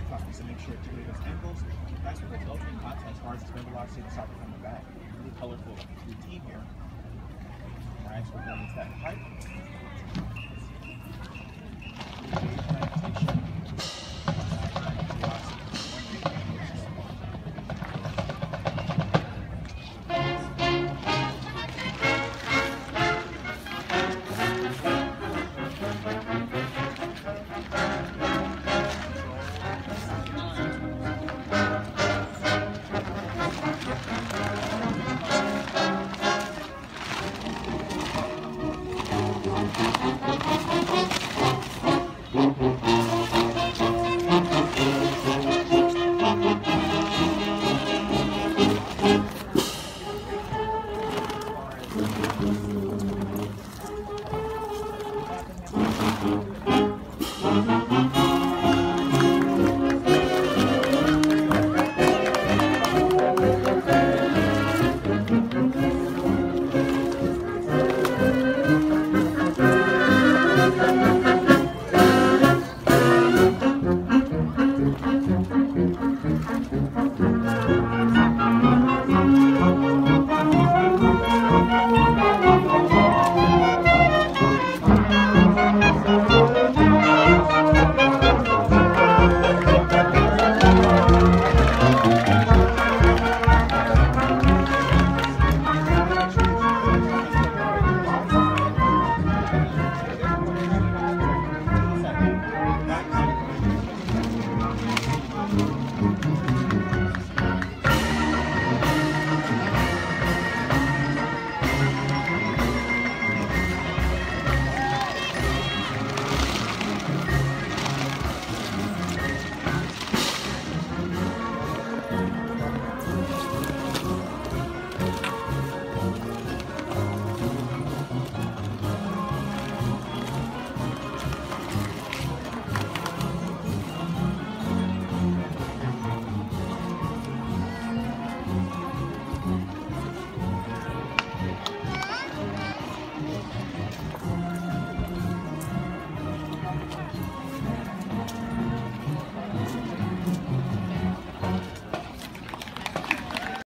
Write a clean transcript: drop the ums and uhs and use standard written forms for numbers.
your copies to make sure to create those angles. That's what the opening content as far as spin velocity and start from the back. Really colorful routine here. Alright, so we're going into that pipe. Thank you.